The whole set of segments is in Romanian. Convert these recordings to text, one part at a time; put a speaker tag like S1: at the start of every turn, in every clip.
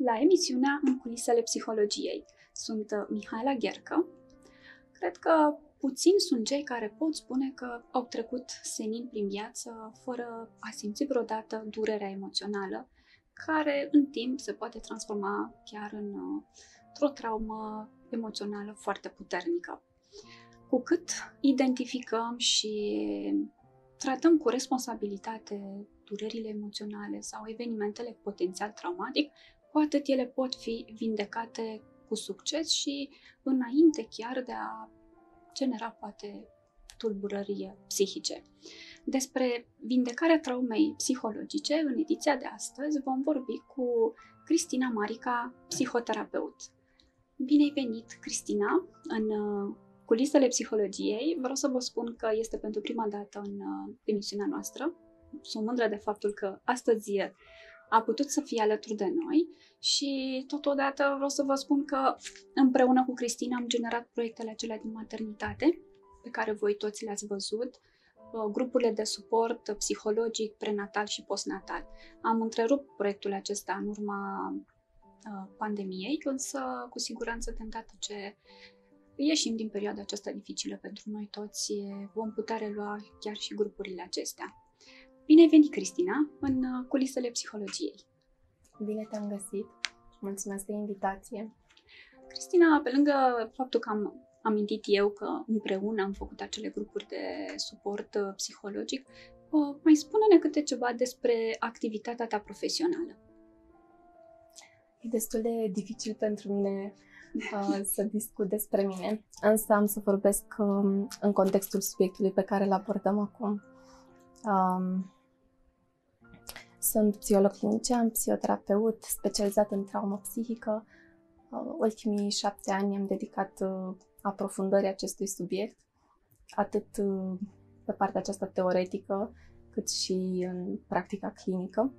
S1: la emisiunea În culisele psihologiei. Sunt Mihaela Ghercă. Cred că puțini sunt cei care pot spune că au trecut senin prin viață fără a simți vreodată durerea emoțională, care în timp se poate transforma chiar într-o traumă emoțională foarte puternică. Cu cât identificăm și tratăm cu responsabilitate durerile emoționale sau evenimentele potențial traumatic, cu atât ele pot fi vindecate cu succes și înainte chiar de a genera poate tulburări psihice. Despre vindecarea traumei psihologice, în ediția de astăzi, vom vorbi cu Cristina Marica, psihoterapeut. Bine ai venit, Cristina, în culisele psihologiei. Vreau să vă spun că este pentru prima dată în emisiunea noastră. Sunt mândră de faptul că astăzi a putut să fie alături de noi și totodată vreau să vă spun că împreună cu Cristina am generat proiectele acelea din maternitate, pe care voi toți le-ați văzut, grupurile de suport psihologic, prenatal și postnatal. Am întrerupt proiectul acesta în urma pandemiei, însă cu siguranță de îndată ce ieșim din perioada aceasta dificilă pentru noi toți, vom putea relua chiar și grupurile acestea. Bine ai venit, Cristina, în culisele psihologiei.
S2: Bine te-am găsit. Mulțumesc de invitație.
S1: Cristina, pe lângă faptul că am amintit eu că împreună am făcut acele grupuri de suport psihologic, mai spune-ne câte ceva despre activitatea ta profesională.
S2: E destul de dificil pentru mine să discut despre mine, însă am să vorbesc în contextul subiectului pe care îl abordăm acum. Sunt psiholog clinician, psihoterapeut, specializat în traumă psihică. Ultimii 7 ani am dedicat aprofundării acestui subiect, atât pe partea aceasta teoretică, cât și în practica clinică.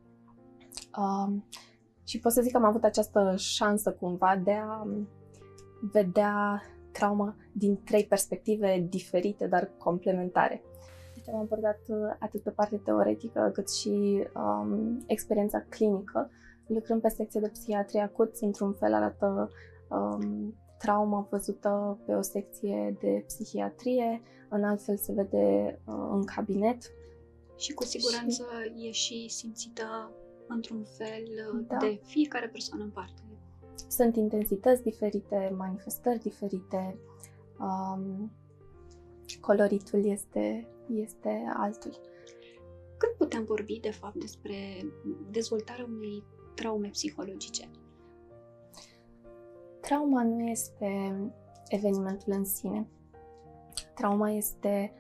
S2: Și pot să zic că am avut această șansă cumva de a vedea trauma din 3 perspective diferite, dar complementare. Deci am abordat atât pe partea teoretică, cât și experiența clinică. Lucrând pe secție de psihiatrie acut, într-un fel arată trauma văzută pe o secție de psihiatrie, în alt fel se vede în cabinet.
S1: Și cu siguranță e și simțită într-un fel
S2: Da.
S1: de fiecare persoană în parte.
S2: Sunt intensități diferite, manifestări diferite, coloritul este altul.
S1: Când putem vorbi, de fapt, despre dezvoltarea unei traume psihologice?
S2: Trauma nu este evenimentul în sine. Trauma este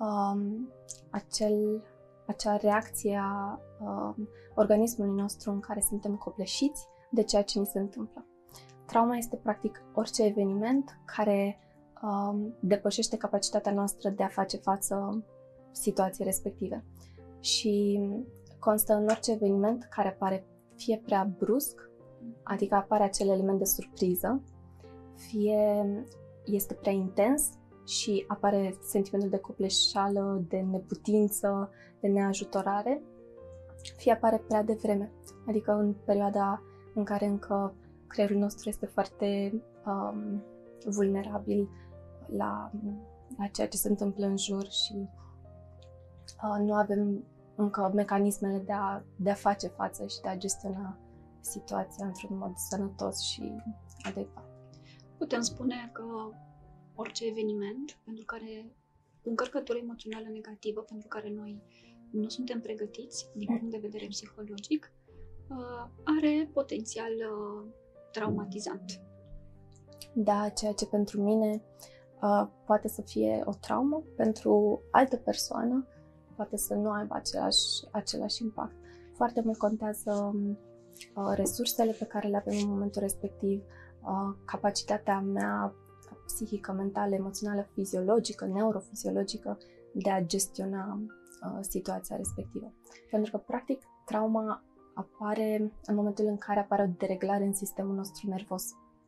S2: acea reacție a organismului nostru în care suntem copleșiți de ceea ce ni se întâmplă. Trauma este practic orice eveniment care depășește capacitatea noastră de a face față situației respective. Și constă în orice eveniment care apare fie prea brusc, adică apare acel element de surpriză, fie este prea intens și apare sentimentul de copleșeală, de neputință, de neajutorare, fie apare prea devreme, adică în perioada în care încă creierul nostru este foarte vulnerabil la ceea ce se întâmplă în jur și nu avem încă mecanismele de a face față și de a gestiona situația într-un mod sănătos și adecvat.
S1: Putem spune că orice eveniment pentru care cu încărcătură emoțională negativă, pentru care noi nu suntem pregătiți din punct de vedere psihologic, are potențial traumatizant.
S2: Da, ceea ce pentru mine poate să fie o traumă, pentru altă persoană poate să nu aibă același impact. Foarte mult contează resursele pe care le avem în momentul respectiv, capacitatea mea psihică, mentală, emoțională, fiziologică, neurofiziologică de a gestiona situația respectivă. Pentru că, practic, trauma apare în momentul în care apare o dereglare în sistemul nostru nervos.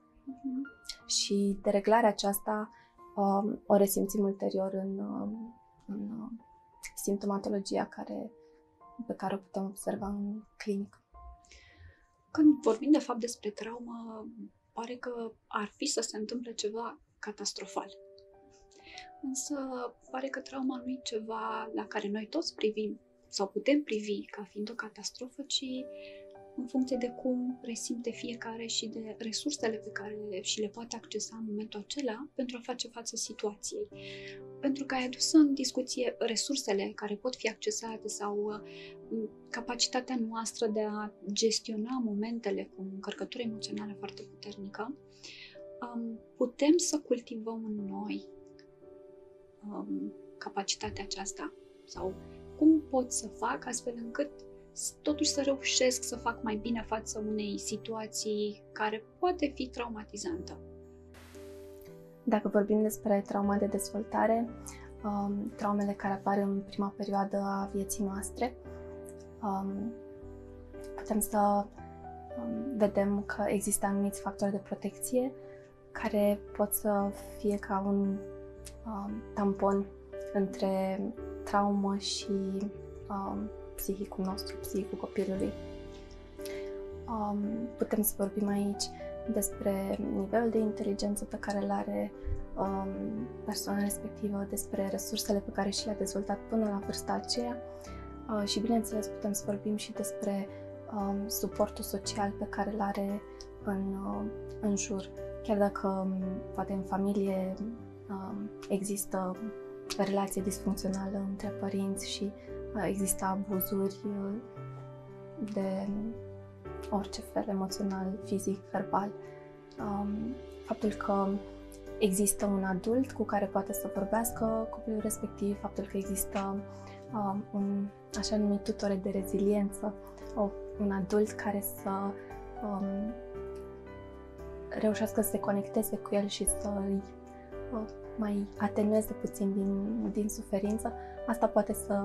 S2: Și dereglarea aceasta o resimțim ulterior în simptomatologia pe care o putem observa în clinică.
S1: când vorbim de fapt despre traumă, pare că ar fi să se întâmple ceva catastrofal. Însă pare că trauma nu e ceva la care noi toți privim sau putem privi ca fiind o catastrofă, ci în funcție de cum resimte fiecare și de resursele pe care și le poate accesa în momentul acela pentru a face față situației. Pentru că ai adus în discuție resursele care pot fi accesate sau capacitatea noastră de a gestiona momentele cu încărcătură emoțională foarte puternică, putem să cultivăm în noi capacitatea aceasta sau cum pot să fac astfel încât totuși să reușesc să fac mai bine față unei situații care poate fi traumatizantă.
S2: Dacă vorbim despre trauma de dezvoltare, traumele care apar în prima perioadă a vieții noastre, putem să vedem că există anumiți factori de protecție care pot să fie ca un tampon între traumă și psihicul nostru, psihicul copilului. Putem să vorbim aici despre nivelul de inteligență pe care îl are persoana respectivă, despre resursele pe care și le-a dezvoltat până la vârsta aceea și, bineînțeles, putem să vorbim și despre suportul social pe care îl are în jur. Chiar dacă poate în familie există relație disfuncțională între părinți și există abuzuri de orice fel, emoțional, fizic, verbal. Faptul că există un adult cu care poate să vorbească copilul respectiv, faptul că există un așa numit tutore de reziliență, un adult care să reușească să se conecteze cu el și să îi mai atenueze puțin din suferință, asta poate să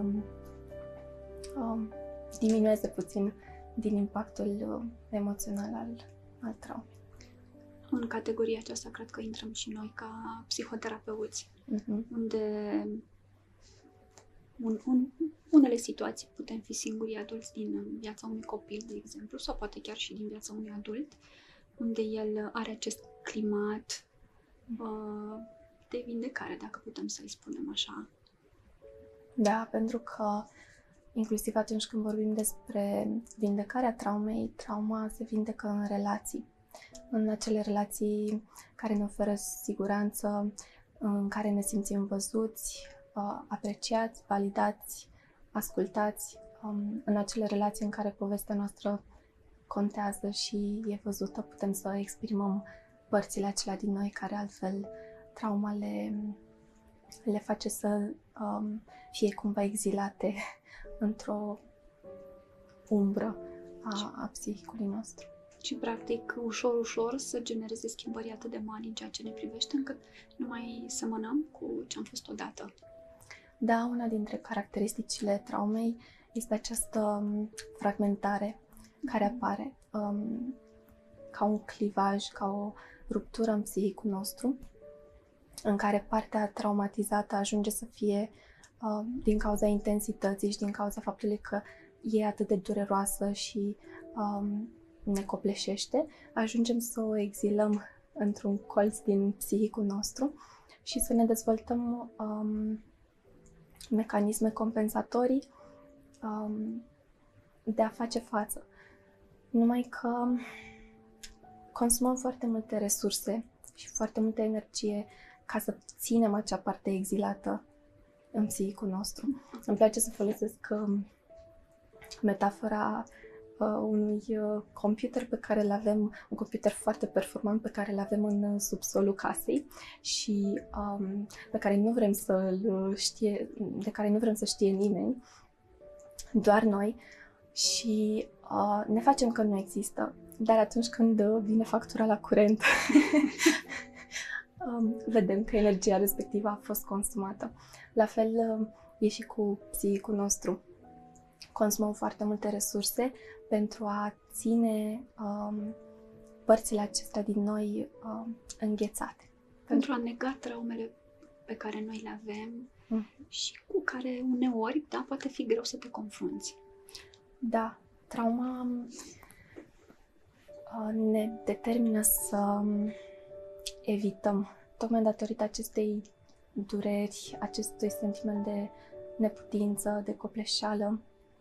S2: diminueze puțin din impactul emoțional al traumei.
S1: În categoria aceasta cred că intrăm și noi ca psihoterapeuți, unde unele situații putem fi singurii adulți din viața unui copil, de exemplu, sau poate chiar și din viața unui adult, unde el are acest climat de vindecare, dacă putem să-i spunem așa.
S2: Da, pentru că inclusiv atunci când vorbim despre vindecarea traumei, trauma se vindecă în relații. În acele relații care ne oferă siguranță, în care ne simțim văzuți, apreciați, validați, ascultați, în acele relații în care povestea noastră contează și e văzută, putem să exprimăm părțile acelea din noi care altfel trauma le face să fie cumva exilate într-o umbră a psihicului nostru.
S1: Și, practic, ușor să genereze schimbări atât de mari în ceea ce ne privește, încât nu mai semănăm cu ce am fost odată.
S2: Da, una dintre caracteristicile traumei este această fragmentare care apare ca un clivaj, ca o ruptură în psihicul nostru, în care partea traumatizată ajunge să fie din cauza intensității și din cauza faptului că e atât de dureroasă și ne copleșește, ajungem să o exilăm într-un colț din psihicul nostru și să ne dezvoltăm mecanisme compensatorii de a face față. Numai că consumăm foarte multe resurse și foarte multă energie ca să ținem acea parte exilată în psihicul nostru. Îmi place să folosesc metafora unui computer pe care îl avem, un computer foarte performant pe care îl avem în subsolul casei și pe care nu vrem de care nu vrem să știe nimeni, doar noi, și ne facem că nu există. Dar atunci când vine factura la curent, vedem că energia respectivă a fost consumată. La fel e și cu psihicul nostru. Consumăm foarte multe resurse pentru a ține părțile acestea din noi înghețate.
S1: Pentru a nega traumele pe care noi le avem și cu care uneori, da, poate fi greu să te confrunți.
S2: Da, trauma ne determină să evităm, tocmai datorită acestei dureri, acestui sentiment de neputință, de copleșeală.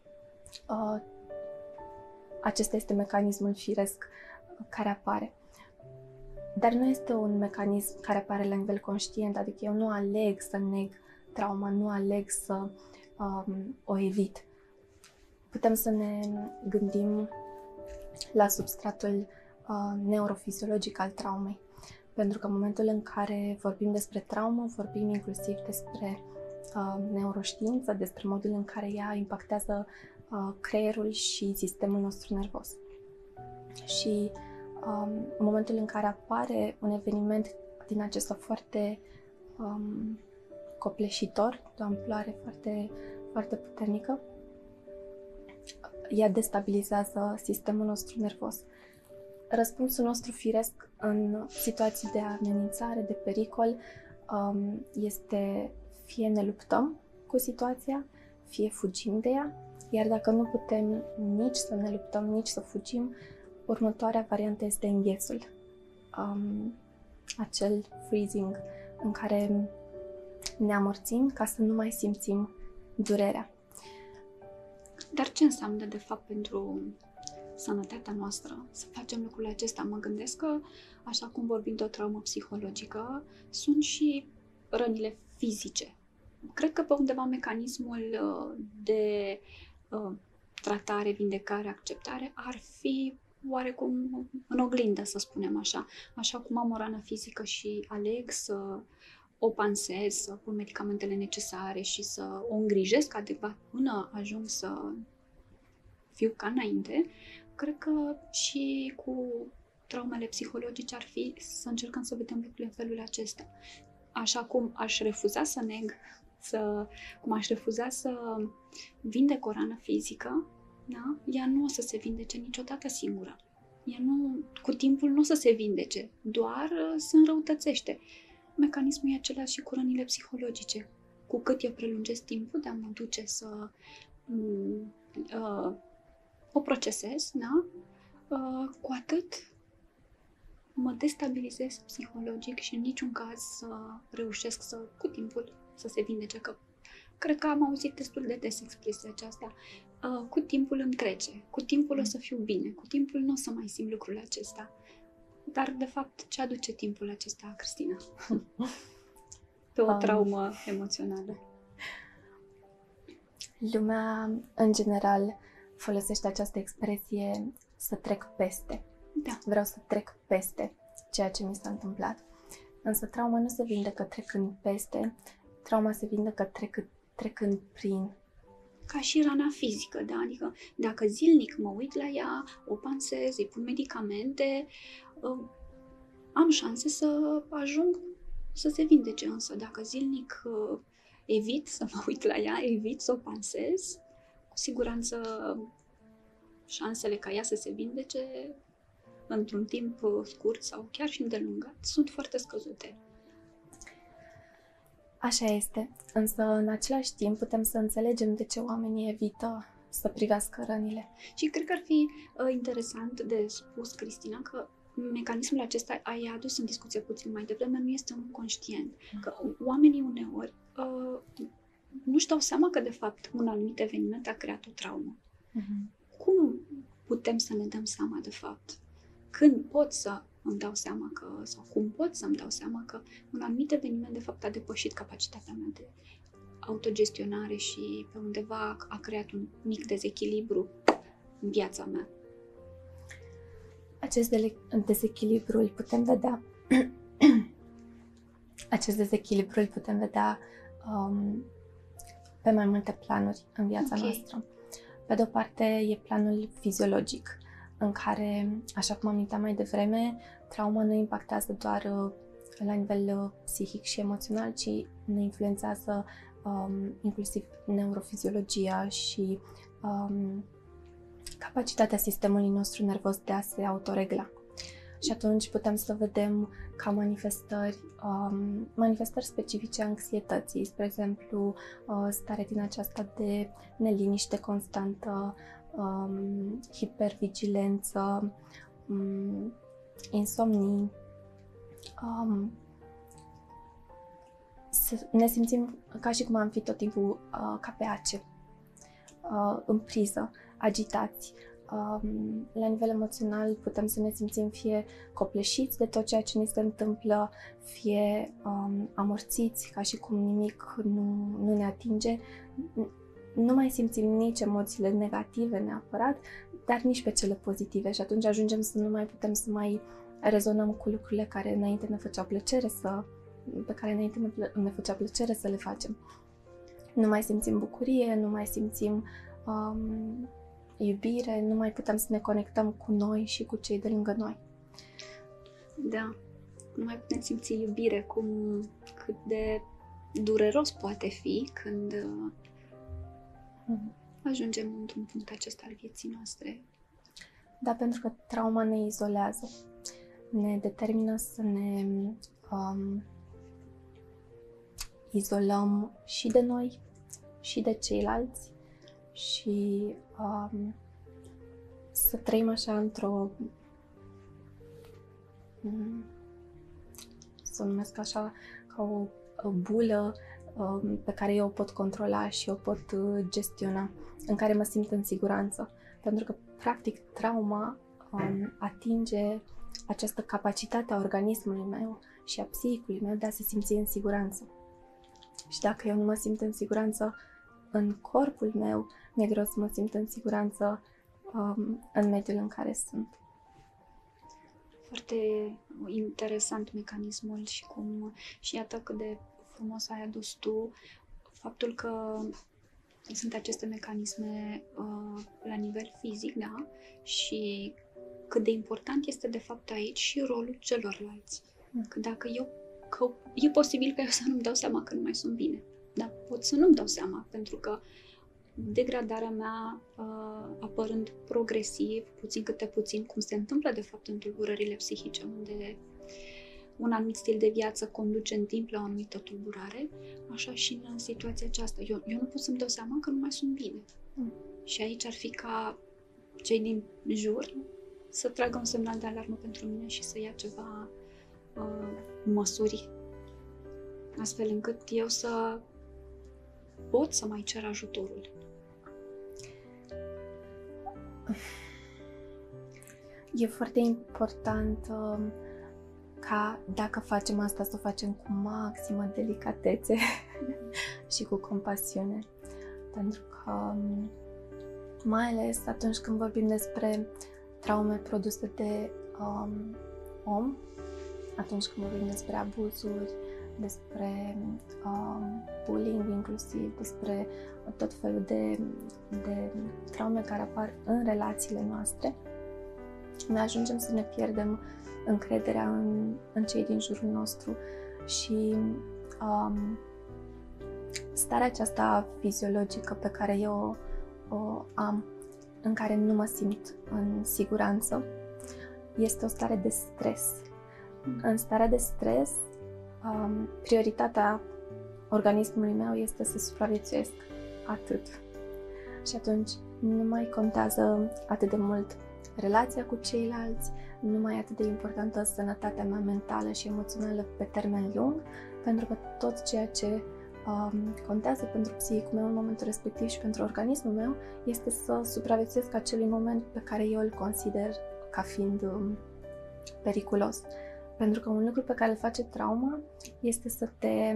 S2: Acesta este mecanismul firesc care apare. Dar nu este un mecanism care apare la nivel conștient, adică eu nu aleg să neg trauma, nu aleg să o evit. Putem să ne gândim la substratul neurofiziologic al traumei. Pentru că în momentul în care vorbim despre traumă, vorbim inclusiv despre neuroștiință, despre modul în care ea impactează creierul și sistemul nostru nervos. Și în momentul în care apare un eveniment din acesta foarte copleșitor, de o amploare foarte, foarte puternică, ea destabilizează sistemul nostru nervos. Răspunsul nostru firesc în situații de amenințare, de pericol, este fie ne luptăm cu situația, fie fugim de ea, iar dacă nu putem nici să ne luptăm, nici să fugim, următoarea variantă este înghețul. Acel freezing în care ne amorțim ca să nu mai simțim durerea.
S1: Dar ce înseamnă, de fapt, pentru sănătatea noastră să facem lucrul acesta? Mă gândesc că, așa cum vorbim de o traumă psihologică, sunt și rănile fizice. Cred că pe undeva mecanismul de tratare, vindecare, acceptare ar fi oarecum în oglindă, să spunem așa. Așa cum am o rană fizică și aleg să o pansez, să pun medicamentele necesare și să o îngrijesc adecvat până ajung să fiu ca înainte, cred că și cu traumele psihologice ar fi să încercăm să vedem lucrurile în felul acesta. Așa cum aș refuza să neg, cum aș refuza să vindec o rană fizică, da? Ea nu o să se vindece niciodată singură. Ea nu, cu timpul nu o să se vindece, doar se înrăutățește. Mecanismul e același și cu rănile psihologice. Cu cât eu prelungesc timpul de a mă duce să o procesez, da? Cu atât mă destabilizez psihologic și în niciun caz să reușesc să, cu timpul, să se vindece. Că cred că am auzit destul de des expresia aceasta. Cu timpul îmi trece, cu timpul o să fiu bine, cu timpul nu o să mai simt lucrul acesta. Dar, de fapt, ce aduce timpul acesta, Cristina? Pe o traumă emoțională.
S2: Lumea, în general, folosește această expresie să trec peste.
S1: Da.
S2: Vreau să trec peste ceea ce mi s-a întâmplat. Însă trauma nu se vindecă trecând peste, trauma se vindecă trecând prin.
S1: Ca și rana fizică, da? Adică dacă zilnic mă uit la ea, o pansez, îi pun medicamente, am șanse să ajung să se vindece. Însă dacă zilnic evit să mă uit la ea, evit să o pansez, cu siguranță șansele ca ea să se vindece într-un timp scurt sau chiar și îndelungat sunt foarte scăzute.
S2: Așa este, însă în același timp putem să înțelegem de ce oamenii evită să privească rănile.
S1: Și cred că ar fi interesant de spus, Cristina, că mecanismul acesta ai adus în discuție puțin mai devreme, nu este unul conștient. Că oamenii uneori nu-și dau seama că de fapt un anumit eveniment a creat o traumă. Cum putem să ne dăm seama de fapt? Când pot să îmi dau seama că, sau cum pot să îmi dau seama că un anumit eveniment de fapt a depășit capacitatea mea de autogestionare și pe undeva a creat un mic dezechilibru în viața mea?
S2: Acest dezechilibru îl putem vedea pe mai multe planuri în viața noastră. Pe de o parte e planul fiziologic, în care, așa cum aminteam mai devreme, trauma nu impactează doar la nivel psihic și emoțional, ci ne influențează inclusiv neurofiziologia și capacitatea sistemului nostru nervos de a se autoregla. Și atunci putem să vedem ca manifestări specifice a anxietății, spre exemplu, stare din aceasta de neliniște constantă, hipervigilență, insomnii, ne simțim ca și cum am fi tot timpul ca pe ace, în priză, agitați. La nivel emoțional putem să ne simțim fie copleșiți de tot ceea ce ni se întâmplă, fie amorțiți, ca și cum nimic nu ne atinge. Nu mai simțim nici emoțiile negative neapărat, dar nici pe cele pozitive și atunci ajungem să nu mai putem să mai rezonăm cu lucrurile care înainte ne făceau plăcere să le facem. Nu mai simțim bucurie, nu mai simțim iubire, nu mai putem să ne conectăm cu noi și cu cei de lângă noi.
S1: Da, nu mai putem simți iubire, cât de dureros poate fi când ajungem într-un punct acesta al vieții noastre.
S2: Da, pentru că trauma ne izolează, ne determină să ne izolăm și de noi și de ceilalți și să trăim așa într-o, să o numesc așa, ca o bulă pe care eu o pot controla și o pot gestiona, în care mă simt în siguranță. Pentru că, practic, trauma atinge această capacitate a organismului meu și a psihicului meu de a se simți în siguranță. Și dacă eu nu mă simt în siguranță în corpul meu, mi-e greu să mă simt în siguranță în mediul în care sunt.
S1: Foarte interesant mecanismul și iată cât de frumos ai adus tu faptul că sunt aceste mecanisme la nivel fizic, da? Și cât de important este de fapt aici și rolul celorlalți. Că dacă e posibil că eu să nu-mi dau seama că nu mai sunt bine. Dar pot să nu-mi dau seama, pentru că degradarea mea, apărând progresiv, puțin câte puțin, cum se întâmplă de fapt în tulburările psihice, unde un anumit stil de viață conduce în timp la o anumită tulburare, așa și în situația aceasta. Eu nu pot să-mi dau seama că nu mai sunt bine. Și aici ar fi ca cei din jur să tragă un semnal de alarmă pentru mine și să ia ceva măsuri, astfel încât eu să pot să mai cer ajutorul.
S2: E foarte important ca dacă facem asta să o facem cu maximă delicatețe și cu compasiune. Pentru că mai ales atunci când vorbim despre traume produse de om, atunci când vorbim despre abuzuri, despre bullying inclusiv, despre tot felul de traume care apar în relațiile noastre, ne ajungem să ne pierdem încrederea în cei din jurul nostru și starea aceasta fiziologică pe care eu o am, în care nu mă simt în siguranță, este o stare de stres. În starea de stres, prioritatea organismului meu este să supraviețuiesc, atât. Și atunci nu mai contează atât de mult relația cu ceilalți, nu mai e atât de importantă sănătatea mea mentală și emoțională pe termen lung, pentru că tot ceea ce contează pentru psihicul meu în momentul respectiv și pentru organismul meu este să supraviețuiesc acelui moment pe care eu îl consider ca fiind periculos. Pentru că un lucru pe care îl face trauma este să te...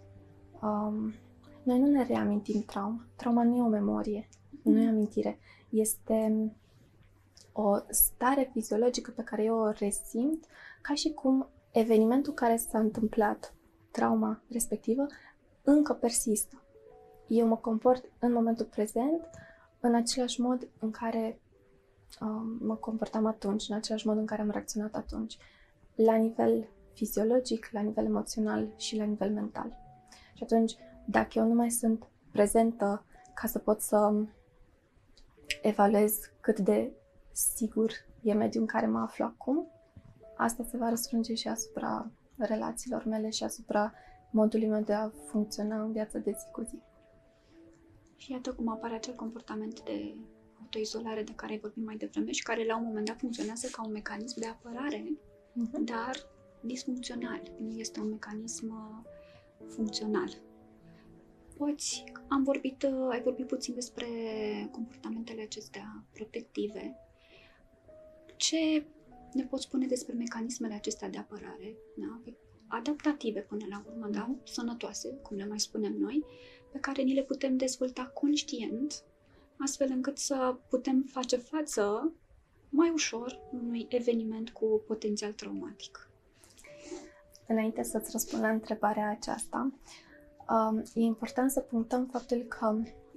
S2: Noi nu ne reamintim trauma. Trauma nu e o memorie, nu e amintire. Este o stare fiziologică pe care eu o resimt ca și cum evenimentul care s-a întâmplat, trauma respectivă, încă persistă. Eu mă comport în momentul prezent în același mod în care mă comportam atunci, în același mod în care am reacționat atunci, la nivel fiziologic, la nivel emoțional și la nivel mental. Și atunci, dacă eu nu mai sunt prezentă ca să pot să evaluez cât de sigur e mediul în care mă aflu acum, asta se va răsfrânge și asupra relațiilor mele și asupra modului meu de a funcționa în viața de zi cu zi.
S1: Și iată cum apare acel comportament de autoizolare de care ai vorbit mai devreme și care la un moment dat funcționează ca un mecanism de apărare, dar disfuncțional. Nu este un mecanism funcțional. Ai vorbit puțin despre comportamentele acestea protective. Ce ne poți spune despre mecanismele acestea de apărare, da? Adaptative până la urmă, da? Sănătoase, cum le mai spunem noi, pe care ni le putem dezvolta conștient, astfel încât să putem face față mai ușor unui eveniment cu potențial traumatic.
S2: Înainte să-ți răspund la întrebarea aceasta, e important să punctăm faptul că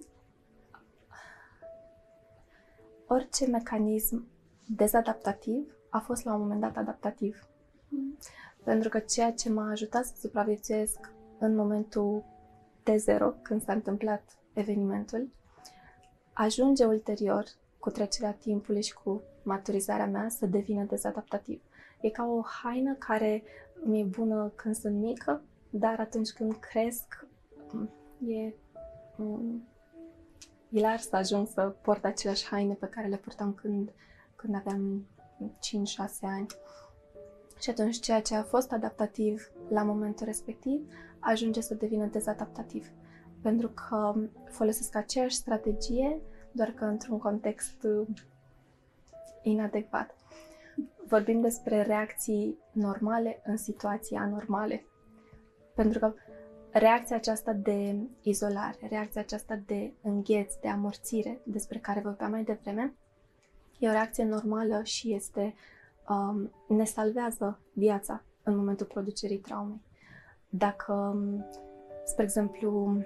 S2: orice mecanism dezadaptativ a fost la un moment dat adaptativ. Pentru că ceea ce m-a ajutat să supraviețuiesc în momentul T0, când s-a întâmplat evenimentul, ajunge ulterior, cu trecerea timpului și cu maturizarea mea, să devină dezadaptativ. E ca o haină care mi-e bună când sunt mică, dar atunci când cresc, e ilar să ajung să port aceleași haine pe care le purtam când aveam 5-6 ani. Și atunci ceea ce a fost adaptativ la momentul respectiv ajunge să devină dezadaptativ. Pentru că folosesc aceeași strategie, doar că într-un context inadecvat. Vorbim despre reacții normale în situații anormale. Pentru că reacția aceasta de izolare, reacția aceasta de îngheț, de amorțire, despre care vorbeam mai devreme, e o reacție normală și ne salvează viața în momentul producerii traumei. Dacă, spre exemplu,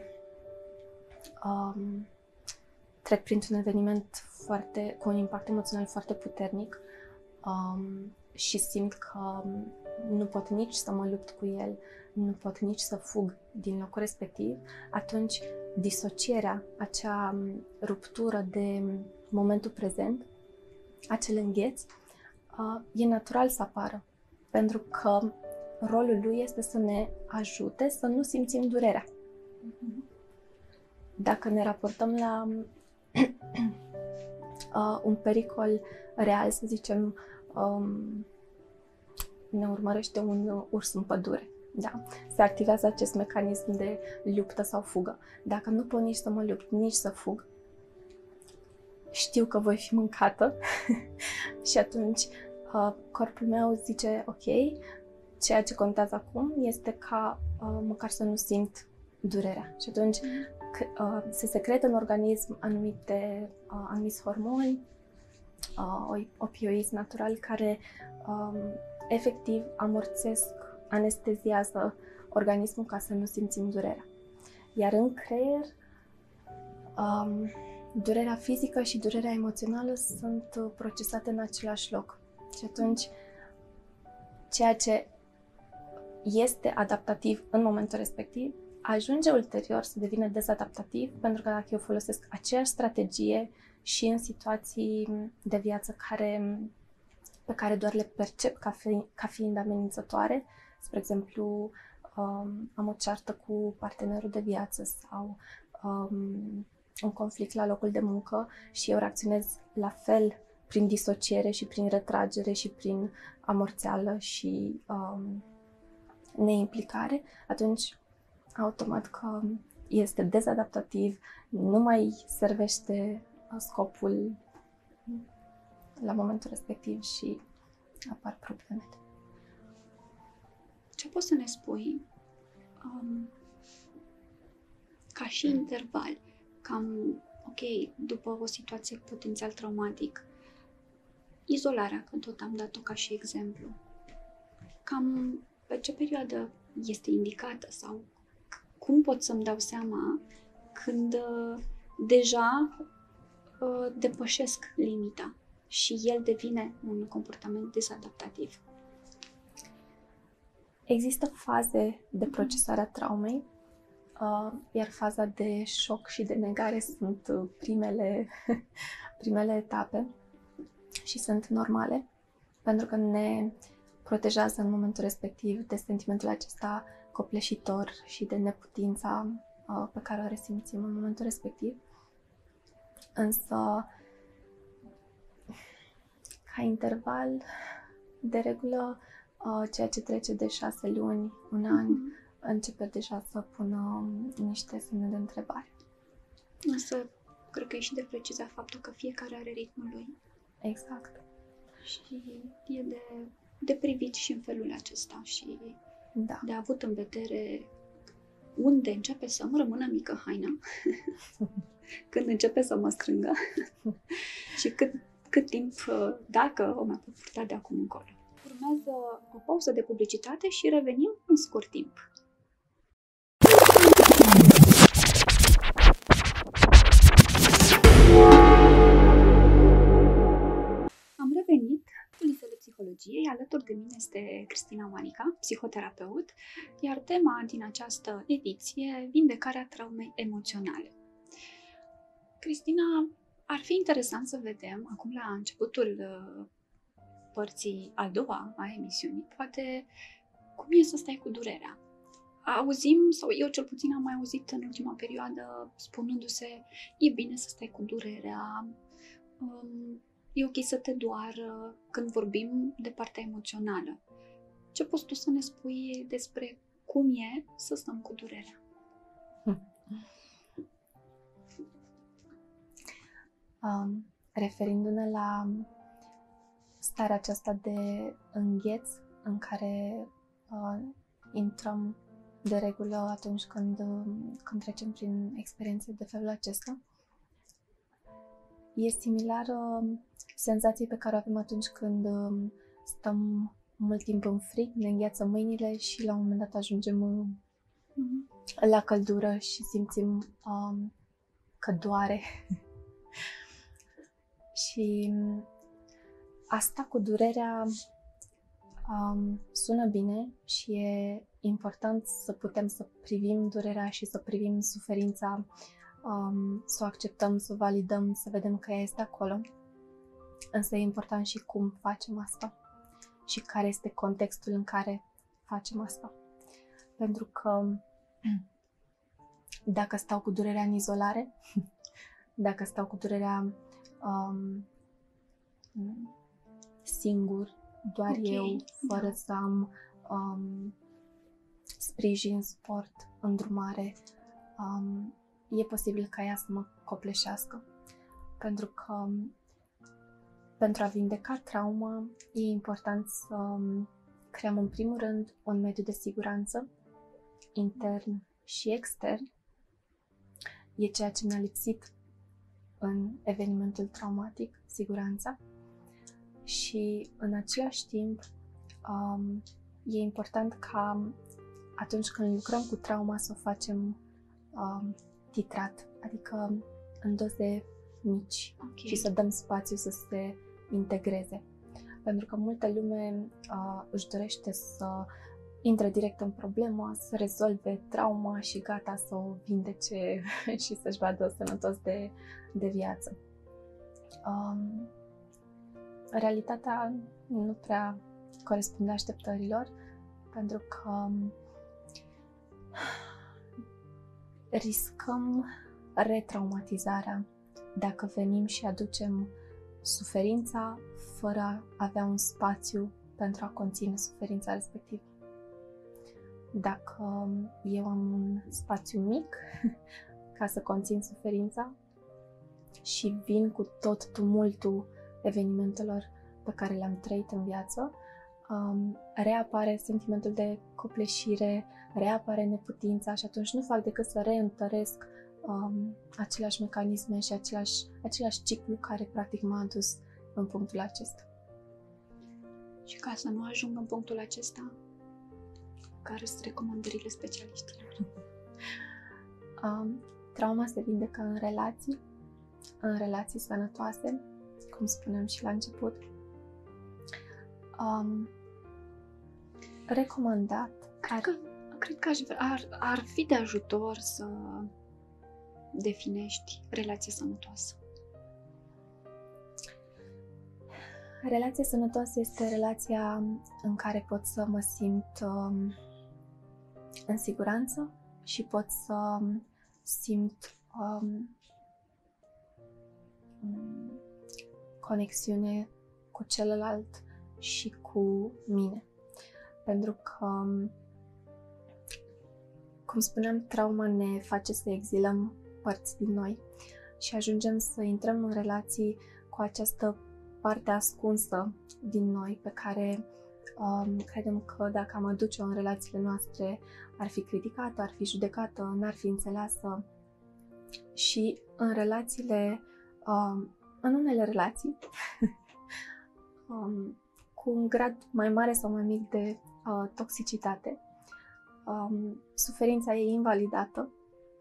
S2: trec printr-un eveniment cu un impact emoțional foarte puternic și simt că nu pot nici să mă lupt cu el, nu pot nici să fug din locul respectiv, atunci disocierea, acea ruptură de momentul prezent, acel îngheț, e natural să apară, pentru că rolul lui este să ne ajute să nu simțim durerea. Dacă ne raportăm la un pericol real, să zicem, ne urmărește un urs în pădure, da? Se activează acest mecanism de luptă sau fugă. Dacă nu pot nici să mă lupt, nici să fug, știu că voi fi mâncată și atunci corpul meu zice, ok, ceea ce contează acum este ca măcar să nu simt durerea. Și atunci se secretă în organism anumiți hormoni, opioizi naturali care efectiv amorțesc, anesteziază organismul ca să nu simțim durerea. Iar în creier, durerea fizică și durerea emoțională sunt procesate în același loc. Și atunci, ceea ce este adaptativ în momentul respectiv, ajunge ulterior să devină dezadaptativ, pentru că dacă eu folosesc aceeași strategie și în situații de viață pe care doar le percep ca fiind amenințătoare, spre exemplu, am o ceartă cu partenerul de viață sau un conflict la locul de muncă și eu reacționez la fel prin disociere și prin retragere și prin amorțeală și neimplicare, atunci automat că este dezadaptativ, nu mai servește scopul la momentul respectiv și apar probleme.
S1: Ce poți să ne spui ca și interval, cam, ok, după o situație potențial traumatic, izolarea, că tot am dat-o ca și exemplu, cam pe ce perioadă este indicată sau cum pot să-mi dau seama când deja depășesc limita și el devine un comportament dezadaptativ?
S2: Există faze de procesare a traumei, iar faza de șoc și de negare sunt primele etape și sunt normale, pentru că ne protejează în momentul respectiv de sentimentul acesta copleșitor și de neputința pe care o resimțim în momentul respectiv. Însă, Ca interval, de regulă, ceea ce trece de 6 luni, un an, începe deja să pună niște semne de întrebare.
S1: Însă, cred că e și de precizat faptul că fiecare are ritmul lui.
S2: Exact.
S1: Și e de privit și în felul acesta și de avut în vedere unde începe să-mi rămână mică haina, când începe să mă strângă și cât timp, dacă o mai pot purta de acum încolo. Urmează o pauză de publicitate și revenim în scurt timp. Am revenit Lisele Psihologiei. Alături de mine este Cristina Manica, psihoterapeut, iar tema din această ediție, vindecarea traumei emoționale. Cristina, ar fi interesant să vedem, acum la începutul părții a doua a emisiunii, poate cum e să stai cu durerea. Auzim, sau eu cel puțin am mai auzit în ultima perioadă, spunându-se, e bine să stai cu durerea, e ok să te doară, când vorbim de partea emoțională. Ce poți tu să ne spui despre cum e să stăm cu durerea?
S2: Referindu-ne la starea aceasta de îngheț în care intrăm de regulă atunci când trecem prin experiențe de felul acesta, e similară senzației pe care o avem atunci când stăm mult timp în frig, ne îngheață mâinile și la un moment dat ajungem la căldură și simțim că doare. Și asta cu durerea sună bine și e important să putem să privim durerea și să privim suferința, să o acceptăm, să o validăm, să vedem că ea este acolo. Însă e important și cum facem asta și care este contextul în care facem asta. Pentru că dacă stau cu durerea în izolare, dacă stau cu durerea singur, doar eu, fără să am sprijin, suport, îndrumare, e posibil ca ea să mă copleșească. Pentru că pentru a vindeca trauma e important să creăm în primul rând un mediu de siguranță, intern și extern. E ceea ce mi-a lipsit în evenimentul traumatic, siguranța. Și în același timp e important ca atunci când lucrăm cu trauma să o facem titrat, adică în doze mici și să dăm spațiu să se integreze. Pentru că multă lume își dorește să intre direct în problemă, să rezolve trauma și gata să o vindece și să-și vadă sănătos de viață. Realitatea nu prea corespunde așteptărilor, pentru că riscăm retraumatizarea dacă venim și aducem suferința fără a avea un spațiu pentru a conține suferința respectivă. Dacă eu am un spațiu mic ca să conțin suferința și vin cu tot tumultul evenimentelor pe care le-am trăit în viață, reapare sentimentul de copleșire, reapare neputința și atunci nu fac decât să reîntăresc aceleași mecanisme și același ciclu care practic m-a adus în punctul acesta.
S1: Și ca să nu ajung în punctul acesta, care sunt recomandările specialiștilor?
S2: Trauma se vindecă în relații sănătoase, cum spuneam și la început. Recomandat.
S1: Cred că ar fi de ajutor să definești relația sănătoasă.
S2: Relația sănătoasă este relația în care pot să mă simt în siguranță și pot să simt conexiune cu celălalt și cu mine. Pentru că, cum spuneam, trauma ne face să exilăm părți din noi și ajungem să intrăm în relații cu această parte ascunsă din noi pe care credem că dacă am aduce-o în relațiile noastre ar fi criticată, ar fi judecată, n-ar fi înțeleasă. Și în relațiile, în unele relații, cu un grad mai mare sau mai mic de toxicitate, suferința e invalidată,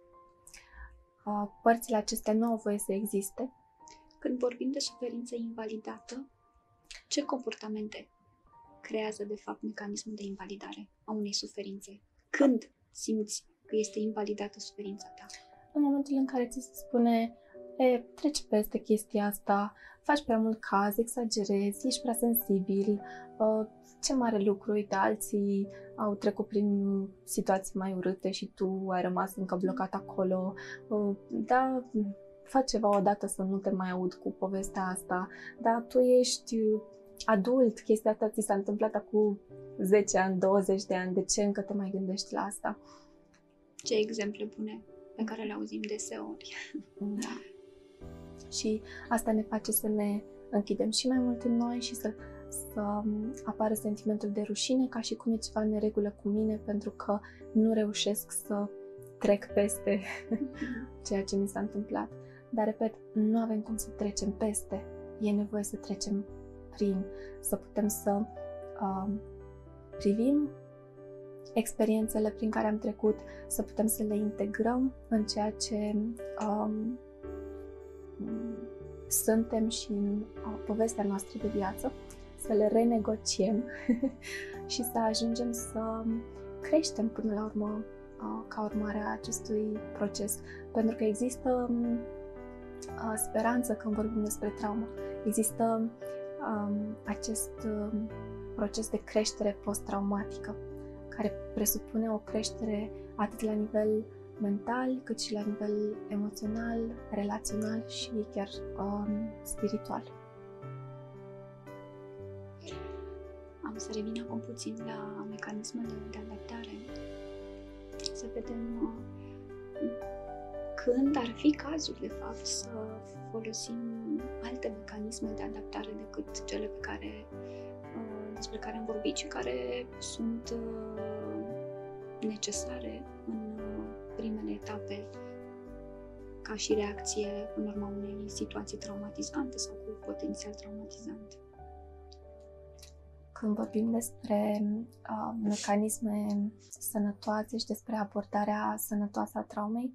S2: părțile acestea nu au voie să existe.
S1: Când vorbim de suferință invalidată, ce comportamente creează, de fapt, mecanismul de invalidare a unei suferințe? Când simți că este invalidată suferința ta?
S2: În momentul în care ți se spune, treci peste chestia asta, faci prea mult caz, exagerezi, ești prea sensibil, ce mare lucru, uite, alții au trecut prin situații mai urâte și tu ai rămas încă blocat acolo, da, fă ceva odată să nu te mai aud cu povestea asta, dar tu ești adult, chestia asta ți s-a întâmplat acum 10 ani, 20 de ani, de ce încă te mai gândești la asta?
S1: Ce exemple bune pe care le auzim deseori.
S2: Da. Și asta ne face să ne închidem și mai mult în noi și să apară sentimentul de rușine, ca și cum e ceva în neregulă cu mine pentru că nu reușesc să trec peste ceea ce mi s-a întâmplat. Dar, repet, nu avem cum să trecem peste. E nevoie să trecem prin, să putem să privim experiențele prin care am trecut, să putem să le integrăm în ceea ce suntem și în povestea noastră de viață, să le renegociem și să ajungem să creștem până la urmă ca urmare a acestui proces. Pentru că există speranță când vorbim despre traumă. Există acest proces de creștere post-traumatică, care presupune o creștere atât la nivel mental, cât și la nivel emoțional, relațional și chiar spiritual.
S1: Am să revin acum puțin la mecanismele de adaptare. Să vedem când ar fi cazul, de fapt, să folosim alte mecanisme de adaptare decât cele despre care am vorbit și care sunt necesare în primele etape ca și reacție în urma unei situații traumatizante sau cu potențial traumatizant.
S2: Când vorbim despre mecanisme sănătoase și despre abordarea sănătoasă a traumei,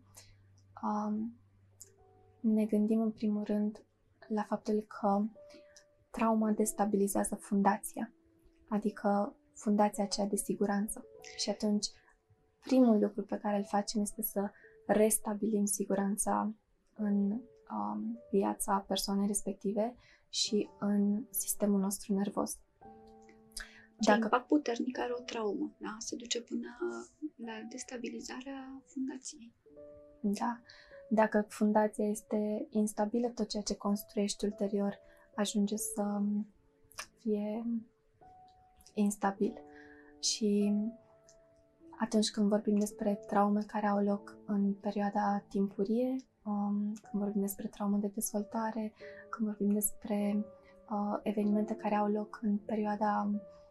S2: ne gândim în primul rând la faptul că trauma destabilizează fundația, adică fundația aceea de siguranță. Și atunci, primul lucru pe care îl facem este să restabilim siguranța în viața persoanei respective și în sistemul nostru nervos.
S1: Ce impact puternic are o traumă, da? Se duce până la destabilizarea fundației.
S2: Da. Dacă fundația este instabilă, tot ceea ce construiești ulterior ajunge să fie instabil. Și atunci când vorbim despre traume care au loc în perioada timpurie, când vorbim despre traumă de dezvoltare, când vorbim despre evenimente care au loc în perioada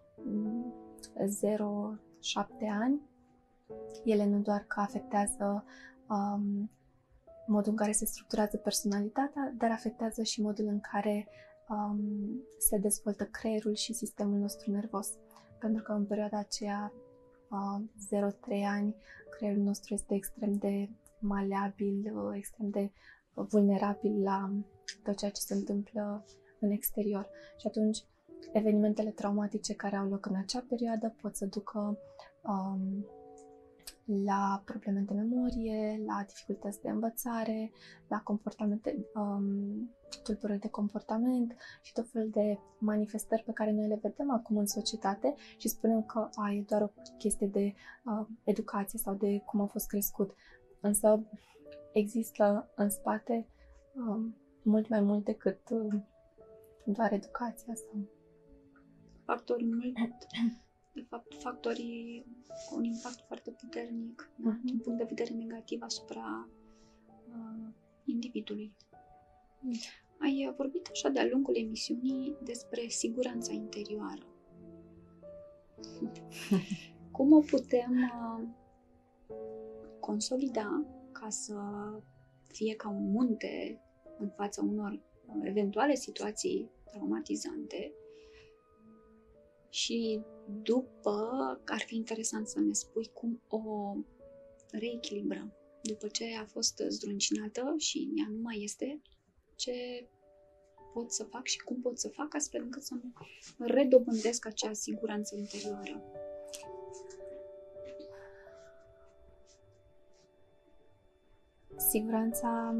S2: 0-7 ani, ele nu doar că afectează modul în care se structurează personalitatea, dar afectează și modul în care se dezvoltă creierul și sistemul nostru nervos. Pentru că în perioada aceea, 0-3 ani, creierul nostru este extrem de maleabil, extrem de vulnerabil la tot ceea ce se întâmplă în exterior. Și atunci, evenimentele traumatice care au loc în acea perioadă pot să ducă la probleme de memorie, la dificultăți de învățare, la comportamente, tulburări de comportament și tot felul de manifestări pe care noi le vedem acum în societate și spunem că e doar o chestie de educație sau de cum a fost crescut. Însă există în spate mult mai mult decât doar educația sau...
S1: Factori mult, de fapt, factorii cu un impact foarte puternic, din punct de vedere negativ asupra individului. Ai vorbit așa de-a lungul emisiunii despre siguranța interioară. Cum o putem consolida ca să fie ca un munte în fața unor eventuale situații traumatizante și după, ar fi interesant să ne spui cum o reechilibrăm. După ce a fost zdruncinată și ea nu mai este, ce pot să fac și cum pot să fac astfel încât să redobândesc acea siguranță interioară.
S2: Siguranța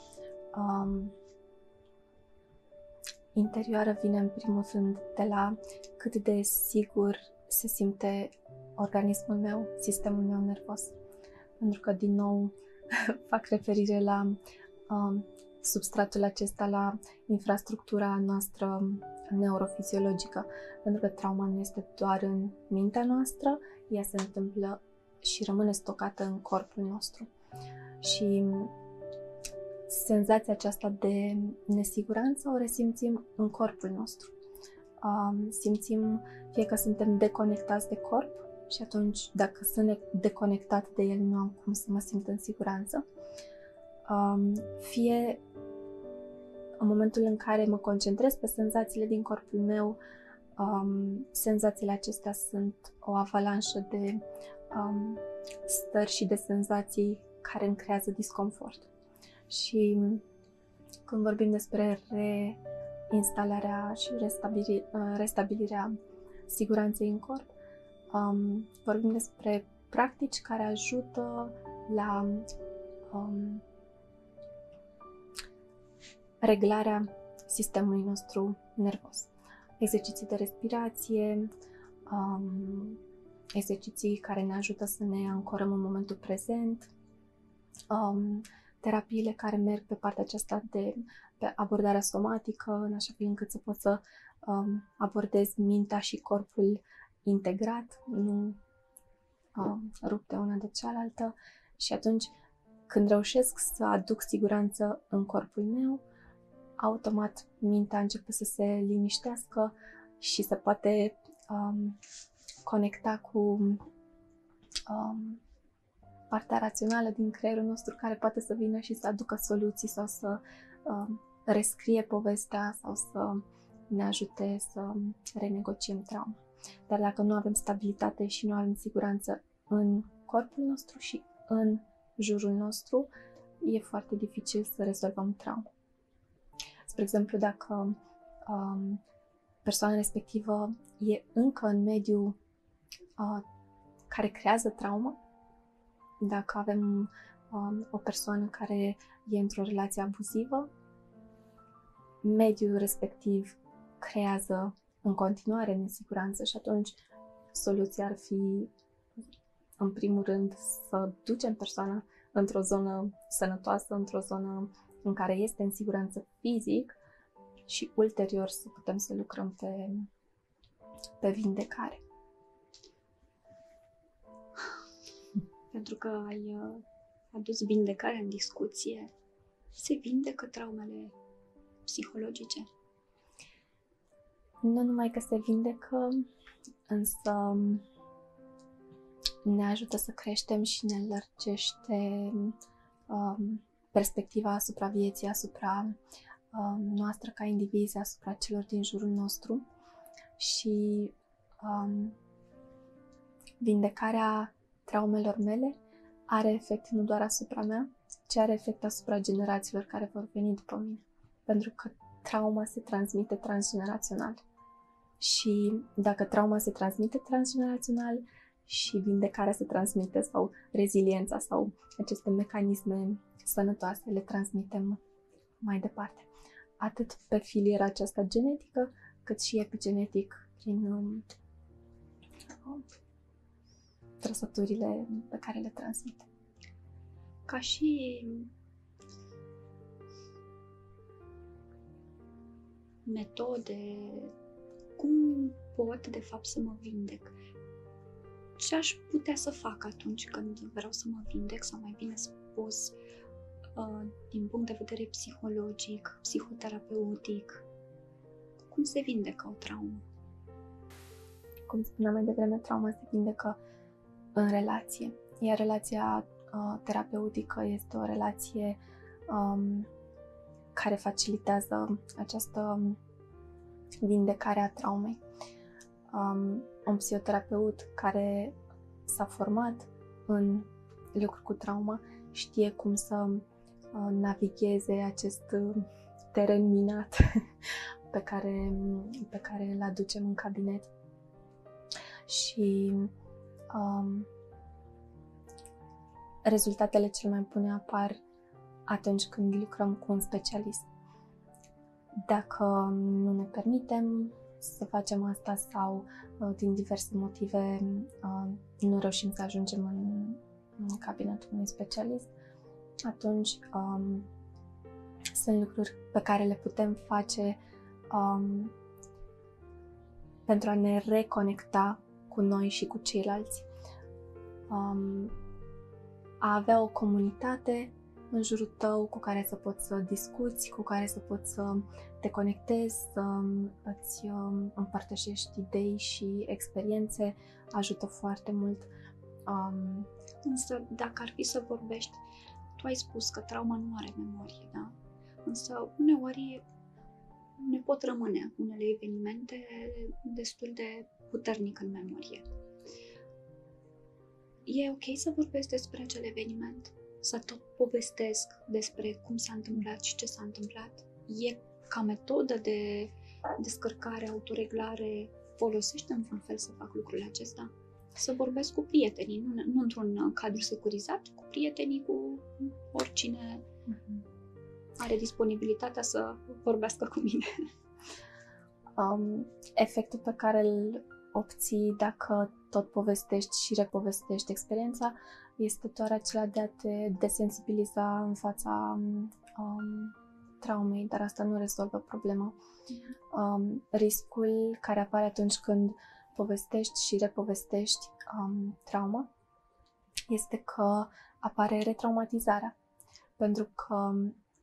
S2: interioară vine în primul rând de la cât de sigur se simte organismul meu, sistemul meu nervos. Pentru că, din nou, fac referire la substratul acesta, la infrastructura noastră neurofiziologică. Pentru că trauma nu este doar în mintea noastră, ea se întâmplă și rămâne stocată în corpul nostru. Și senzația aceasta de nesiguranță o resimțim în corpul nostru. Simțim fie că suntem deconectați de corp și atunci dacă sunt deconectat de el nu am cum să mă simt în siguranță. Fie în momentul în care mă concentrez pe senzațiile din corpul meu, senzațiile acestea sunt o avalanșă de stări și de senzații care îmi creează disconfort. Și când vorbim despre reinstalarea și restabilirea siguranței în corp, vorbim despre practici care ajută la reglarea sistemului nostru nervos. Exerciții de respirație, exerciții care ne ajută să ne ancorăm în momentul prezent, terapiile care merg pe partea aceasta pe abordarea somatică, în așa fel încât să pot să abordez mintea și corpul integrat, nu rupte una de cealaltă. Și atunci, când reușesc să aduc siguranță în corpul meu, automat mintea începe să se liniștească și se poate conecta cu partea rațională din creierul nostru, care poate să vină și să aducă soluții sau să rescrie povestea sau să ne ajute să renegociem trauma. Dar dacă nu avem stabilitate și nu avem siguranță în corpul nostru și în jurul nostru, e foarte dificil să rezolvăm trauma. Spre exemplu, dacă persoana respectivă e încă în mediul care creează traumă, dacă avem o persoană care e într-o relație abuzivă, mediul respectiv creează în continuare nesiguranță și atunci soluția ar fi, în primul rând, să ducem persoana într-o zonă sănătoasă, într-o zonă în care este în siguranță fizic și ulterior să putem să lucrăm pe vindecare.
S1: Pentru că ai adus vindecarea în discuție, se vindecă traumele psihologice?
S2: Nu numai că se vindecă, însă ne ajută să creștem și ne lărgește perspectiva asupra vieții, asupra noastră ca indivizi, asupra celor din jurul nostru. Și vindecarea traumelor mele are efect nu doar asupra mea, ci are efect asupra generațiilor care vor veni după mine. Pentru că trauma se transmite transgenerațional. Și dacă trauma se transmite transgenerațional și vindecarea se transmite sau reziliența sau aceste mecanisme sănătoase le transmitem mai departe. Atât pe filiera aceasta genetică, cât și epigenetic prin trăsăturile pe care le transmite.
S1: Ca și metode, cum pot, de fapt, să mă vindec. Ce aș putea să fac atunci când vreau să mă vindec, sau mai bine spus, din punct de vedere psihologic, psihoterapeutic, cum se vindecă o traumă?
S2: Cum spuneam mai devreme, trauma se vindecă în relație. Iar relația terapeutică este o relație care facilitează această vindecare a traumei. Un psihoterapeut care s-a format în lucruri cu trauma știe cum să navigheze acest teren minat pe care îl aducem în cabinet. Și rezultatele cel mai bune apar atunci când lucrăm cu un specialist. Dacă nu ne permitem să facem asta sau din diverse motive nu reușim să ajungem în cabinetul unui specialist, atunci sunt lucruri pe care le putem face pentru a ne reconecta cu noi și cu ceilalți. A avea o comunitate în jurul tău cu care să poți să discuți, cu care să poți să te conectezi, să îți împărtășești idei și experiențe, ajută foarte mult.
S1: Însă, dacă ar fi să vorbești, tu ai spus că trauma nu are memorie, da? Însă, uneori ne pot rămâne unele evenimente destul de puternic în memorie. E ok să vorbesc despre acel eveniment? Să tot povestesc despre cum s-a întâmplat și ce s-a întâmplat? E ca metodă de descărcare, autoreglare, folosește în vreun fel să fac lucrul acesta? Să vorbesc cu prietenii, nu într-un cadru securizat, cu prietenii, cu oricine are disponibilitatea să vorbească cu mine.
S2: Efectul pe care îl obții dacă tot povestești și repovestești experiența este doar acela de a te desensibiliza în fața traumei, dar asta nu rezolvă problema. Riscul care apare atunci când povestești și repovestești trauma este că apare retraumatizarea. Pentru că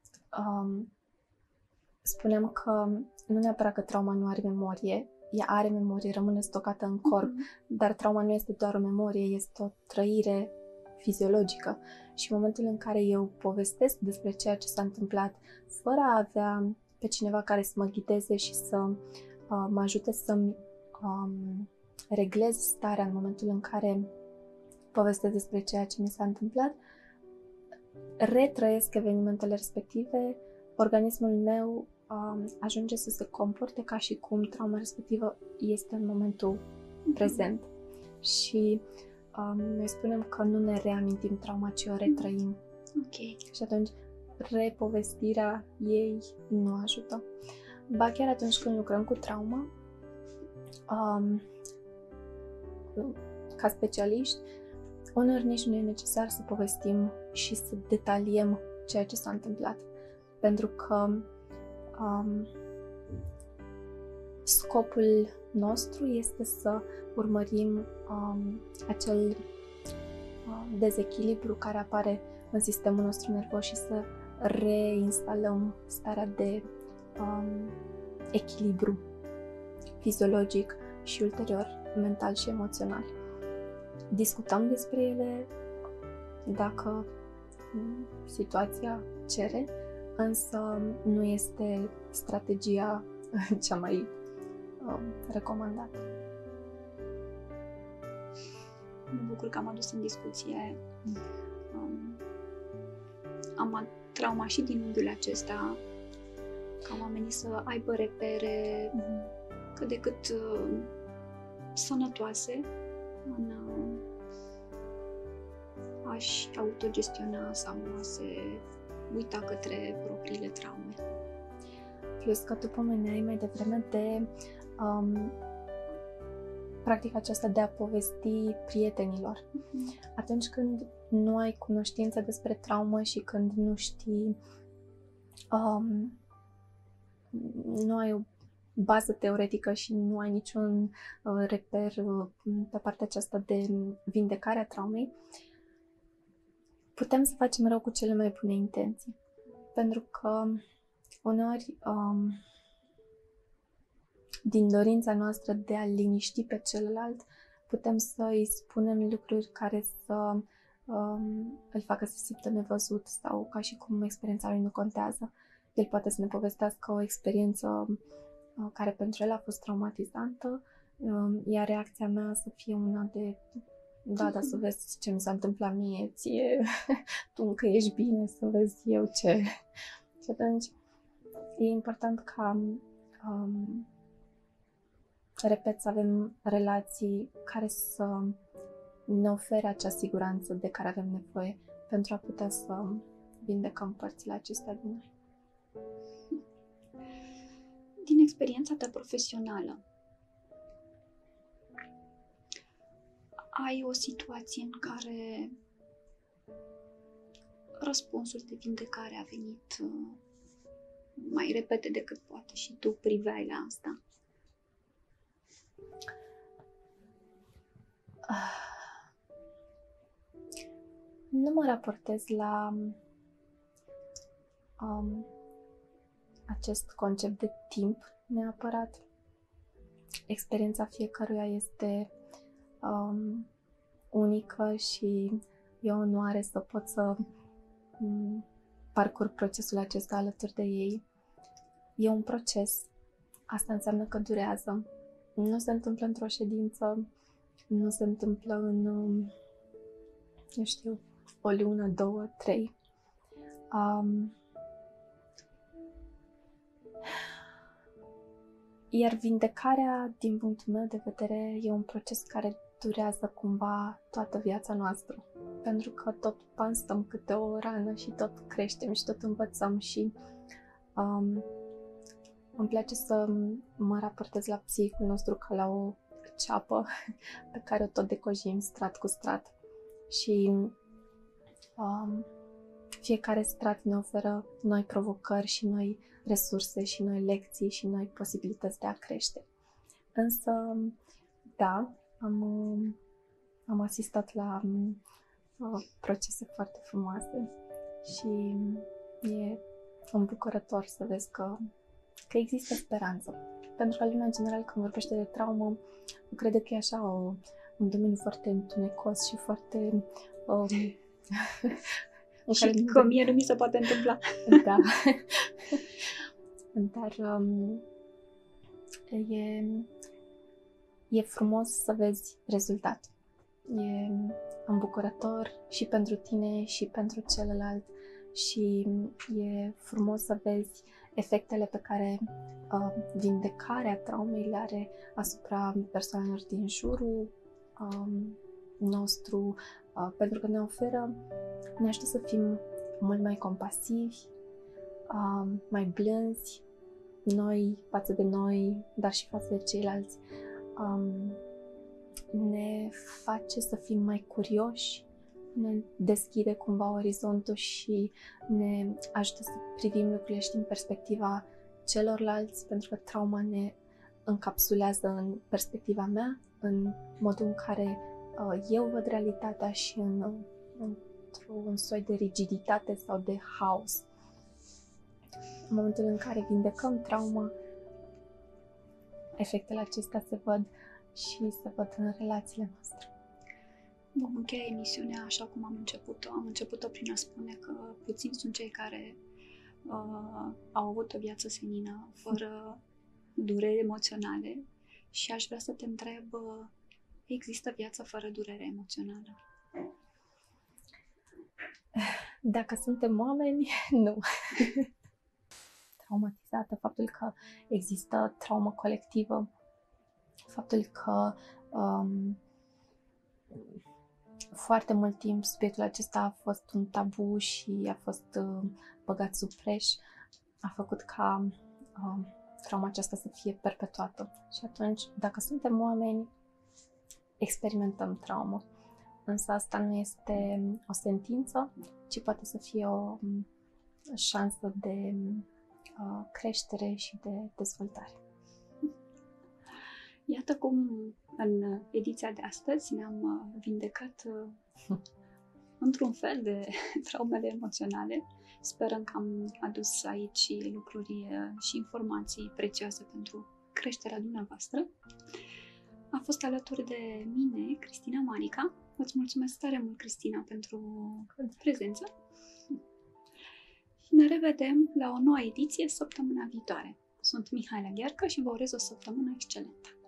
S2: spuneam că nu neapărat că trauma nu are memorie, ea are memorie, rămâne stocată în corp, dar trauma nu este doar o memorie, este o trăire fiziologică. Și în momentul în care eu povestesc despre ceea ce s-a întâmplat, fără a avea pe cineva care să mă ghideze și să mă ajute să-mi reglez starea în momentul în care povestesc despre ceea ce mi s-a întâmplat, retrăiesc evenimentele respective, organismul meu ajunge să se comporte ca și cum trauma respectivă este în momentul prezent. Și noi spunem că nu ne reamintim trauma, ci o retrăim.
S1: Ok.
S2: Și atunci repovestirea ei nu ajută. Ba chiar atunci când lucrăm cu trauma, ca specialiști, uneori nici nu e necesar să povestim și să detaliem ceea ce s-a întâmplat. Pentru că scopul nostru este să urmărim acel dezechilibru care apare în sistemul nostru nervos și să reinstalăm starea de echilibru fiziologic și ulterior mental și emoțional. Discutăm despre ele dacă situația cere, însă nu este strategia cea mai recomandată.
S1: Mă bucur că am adus în discuție trauma și din unghiul acesta, ca oamenii să aibă repere cât de cât sănătoase în a-și autogestiona sau a se uita către propriile traume.
S2: Plus că tu pomeneai mai devreme de practica aceasta de a povesti prietenilor. Atunci când nu ai cunoștință despre traumă și când nu știi nu ai o bază teoretică și nu ai niciun reper pe partea aceasta de vindecare a traumei, putem să facem rău cu cele mai bune intenții. Pentru că uneori din dorința noastră de a liniști pe celălalt, putem să îi spunem lucruri care să îl facă să se simtă nevăzut sau ca și cum experiența lui nu contează. El poate să ne povestească o experiență care pentru el a fost traumatizantă, iar reacția mea să fie una de da, dar să vezi ce mi s-a întâmplat mie, ție, tu încă ești bine, să vezi eu ce. Și atunci e important ca, repet, să avem relații care să ne ofere acea siguranță de care avem nevoie pentru a putea să vindecăm părțile acestea din noi.
S1: Din experiența ta profesională, ai o situație în care răspunsul de vindecare a venit mai repede decât poate și tu priveai la asta?
S2: Nu mă raportez la acest concept de timp neapărat. Experiența fiecăruia este unică și e o onoare să pot să parcurg procesul acesta alături de ei. E un proces. Asta înseamnă că durează. Nu se întâmplă într-o ședință, nu se întâmplă în, nu știu, o lună, 2, 3. Iar vindecarea, din punctul meu de vedere, e un proces care durează cumva toată viața noastră. Pentru că tot pansăm câte o rană și tot creștem și tot învățăm și îmi place să mă raportez la psihicul nostru ca la o ceapă pe care o tot decojim strat cu strat. Și fiecare strat ne oferă noi provocări și noi resurse și noi lecții și noi posibilități de a crește. Însă, da, am asistat la procese foarte frumoase și e îmbucurător să vezi că există speranță. Pentru că lumea, în general, când vorbește de traumă, crede că e așa un domeniu foarte întunecos și foarte...
S1: și că mie nu mi se poate întâmpla.
S2: Da. Dar e frumos să vezi rezultat. E îmbucurător și pentru tine și pentru celălalt și e frumos să vezi efectele pe care vindecarea traumei le are asupra persoanelor din jurul nostru, pentru că ne ajută să fim mult mai compasivi, mai blânzi, noi față de noi, dar și față de ceilalți. Ne face să fim mai curioși, ne deschide cumva orizontul și ne ajută să privim lucrurile și din perspectiva celorlalți, pentru că trauma ne încapsulează în perspectiva mea, în modul în care eu văd realitatea și într-un soi de rigiditate sau de haos. În momentul în care vindecăm trauma, efectele acestea se văd și se văd în relațiile noastre.
S1: Vom încheia emisiunea așa cum am început-o. Am început-o prin a spune că puțini sunt cei care au avut o viață senină, fără dureri emoționale, și aș vrea să te întreb, există viață fără durere emoțională?
S2: Dacă suntem oameni, nu. Traumatizată, faptul că există traumă colectivă, faptul că foarte mult timp subiectul acesta a fost un tabu și a fost băgat sub preș, a făcut ca trauma aceasta să fie perpetuată. Și atunci, dacă suntem oameni, experimentăm traumă. Însă asta nu este o sentință, ci poate să fie o șansă de creștere și de dezvoltare.
S1: Iată cum în ediția de astăzi ne-am vindecat într-un fel de traumele emoționale. Sperăm că am adus aici lucruri și informații prețioase pentru creșterea dumneavoastră. A fost alături de mine Cristina Marica. Îți mulțumesc tare mult, Cristina, pentru prezență. Și ne revedem la o nouă ediție săptămâna viitoare. Sunt Mihaela Ghearcă și vă urez o săptămână excelentă!